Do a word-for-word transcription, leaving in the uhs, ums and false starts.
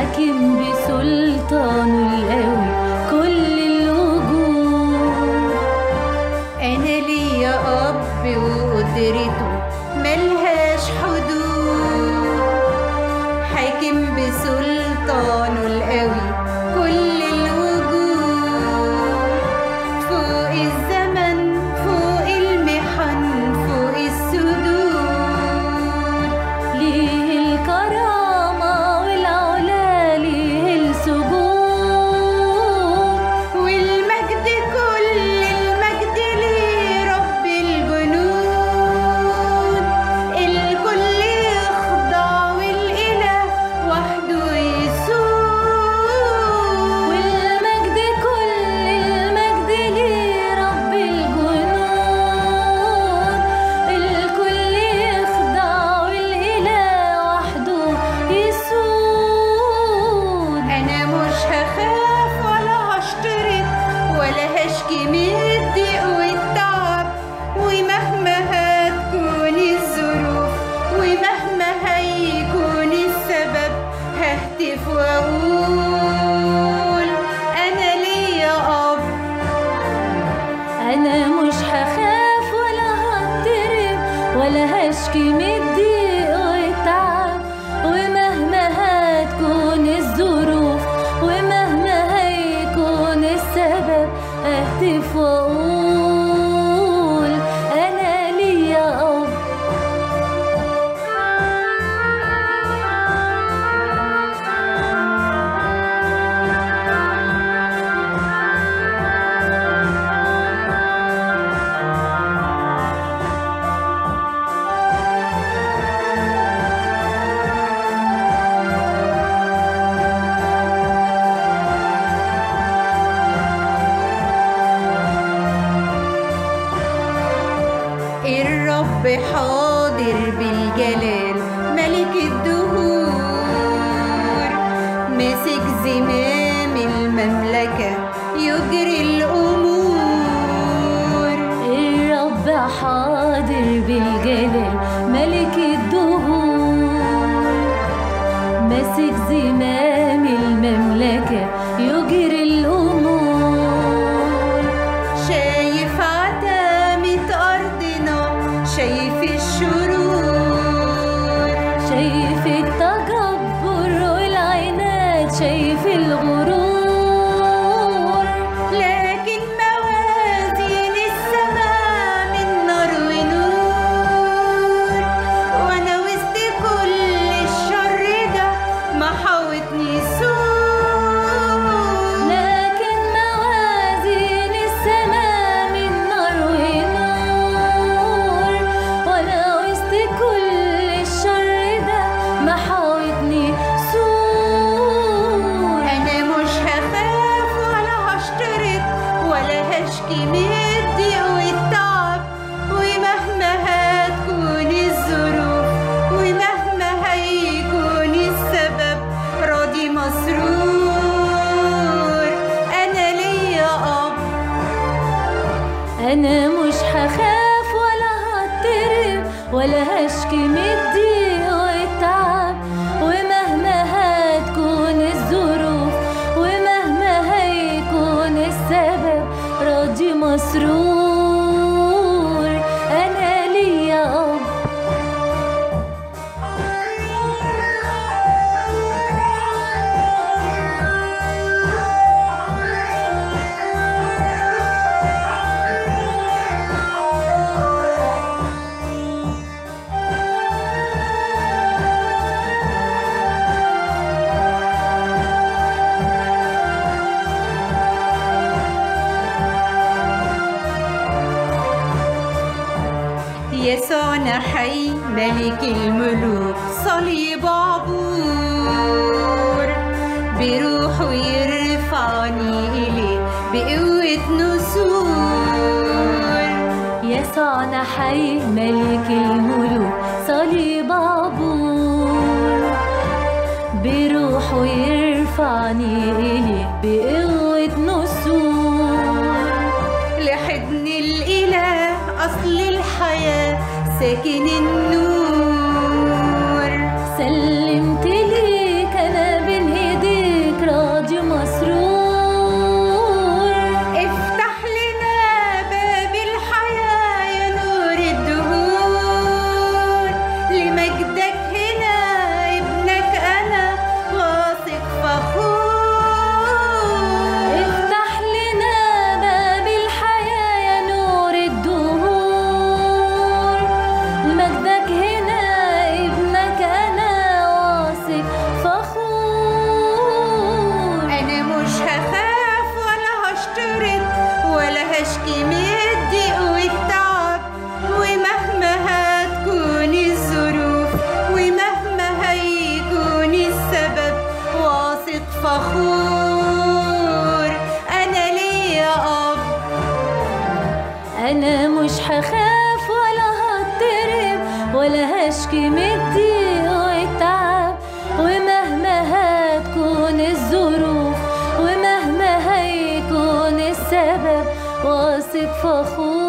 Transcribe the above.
حاكم بسلطانه القوي كل الوجود. أنا ليا أب وقدرته ملهاش حدود، حاكم بسلطانه القوي كل الوجود، فوق الزمن فوق المحن فوق السدود. ليه الكرامة والعلا ليه السجود، والمجد كل المجد لرب الجنود. الكل يخضع والإله وحده يسود، والمجد كل المجد لرب الجنود. الكل يخضع والإله وحده يسود. أنا مش هخاف ولا هشترط ولا هشكي من الضيق والتعب، ومهما هتكون الظروف ومهما هيكون السبب ههتف وأقول أنا ليا أب. أنا مش هخاف ولا هضطرب ولا هشكي من الضيق والتعب، ومهما هتكون الظروف ومهما هيكون السبب ههتف وأقول أنا ليا أب. الرب حاضر بالجلال ملك الدهور، مسك زمام المملكة يجري الأمور. الرب حاضر بالجلال ملك الدهور، ماسك زمام المملكة يجري الأمور. شايف عتامة أرضنا شايف الشرور، شايف التجبر والعناد شايف الغرور. لكن موازين السماء من نار ونور، وانا وسط كل الشر ده ما حاوطني سور. لكن موازين السماء من نار ونور، وانا وسط كل الشر ده ما حاوطني سور. انا مش هخاف ولا هشترط ولا هشكي من الضيق والتعب، ومهما هتكون الظروف ومهما هيكون السبب راضي مسرور. انا ليا اب. أنا مش هخاف ولا هضطرب ولا هشكي من الضيق والتعب، ومهما هتكون الظروف ومهما هيكون السبب راضي مسرور. أنا ليا أب. يسوعنا حي ملك الملوك صليب عبور، بروحه يرفعني إليه بقوة نسور. يسوعنا حي ملك الملوك صليب عبور، بروحه يرفعني إليه بقوة نسور. لحضن الإله أصل الحياة ساكن النور، سلمت ليك أنا بين إيديك أنا مش هخاف ولا هضطرب ولا هشكي من الضيق والتعب، ومهما هتكون الظروف ومهما هيكون السبب واثق فخور